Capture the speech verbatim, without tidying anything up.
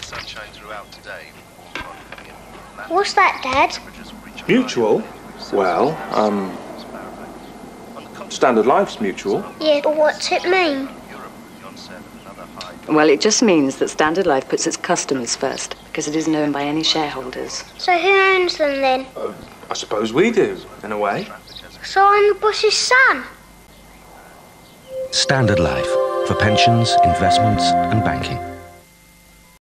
sunshine throughout today. What's that, Dad? Mutual? Well, um... Standard Life's mutual. Yeah, but what's it mean? Well, it just means that Standard Life puts its customers first, because it isn't owned by any shareholders. So who owns them then? Uh, I suppose we do, in a way. So I'm the boss's son? Standard Life, for pensions, investments and banking.